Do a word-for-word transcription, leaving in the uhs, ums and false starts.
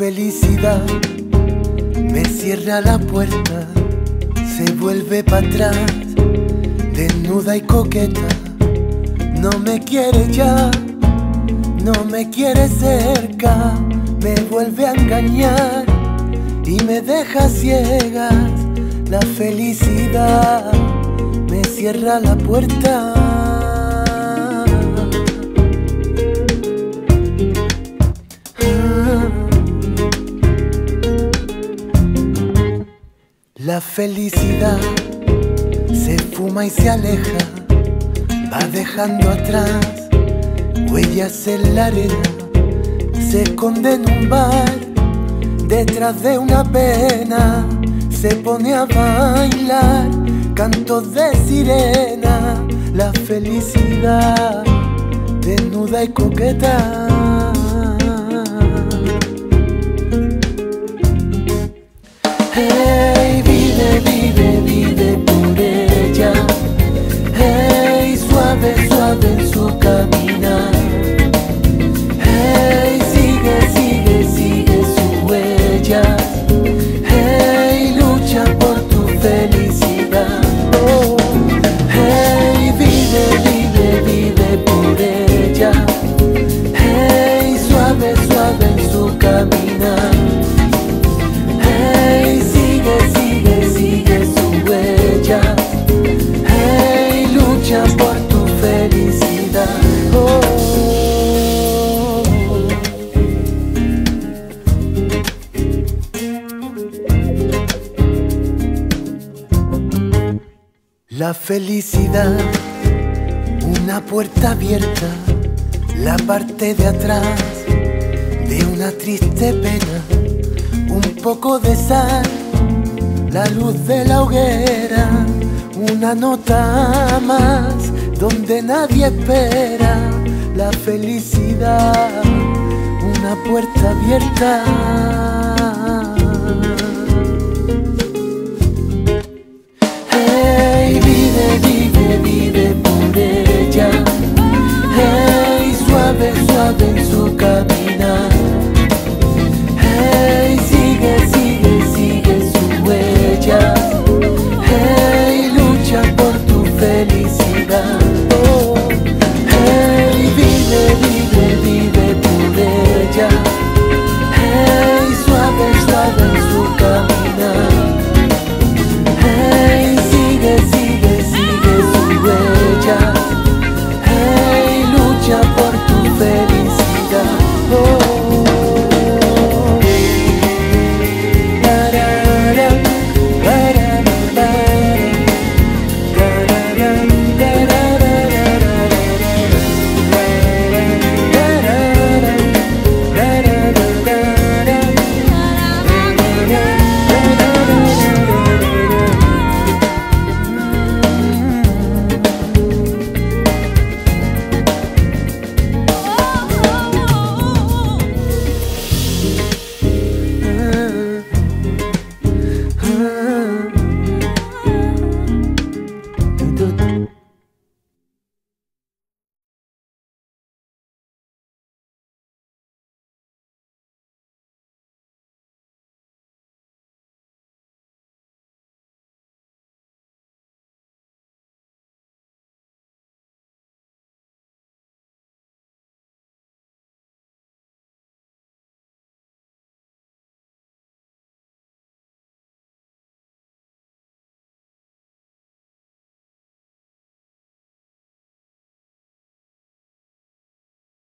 felicidad me cierra la puerta, se vuelve para atrás, desnuda y coqueta. No me quiere ya, no me quiere cerca, me vuelve a engañar y me deja ciegas. La felicidad me cierra la puerta. La felicidad se fuma y se aleja, va dejando atrás huellas en la arena. Se esconde en un bar, detrás de una pena. Se pone a bailar cantos de sirena. La felicidad desnuda y coqueta. Hey, vive, vive, vive por ella. Hey, suave, suave en su caminar. Hey, sigue, sigue, sigue su huella. Hey, lucha por tu felicidad. Oh. Hey, vive, vive, vive por ella. Hey, suave, suave en su caminar. Hey, sigue, sigue, sigue su huella. Hey, lucha por tu felicidad. Oh. La felicidad, una puerta abierta, la parte de atrás de una triste pena. Un poco de sal, la luz de la hoguera, una nota más donde nadie espera. La felicidad, una puerta abierta.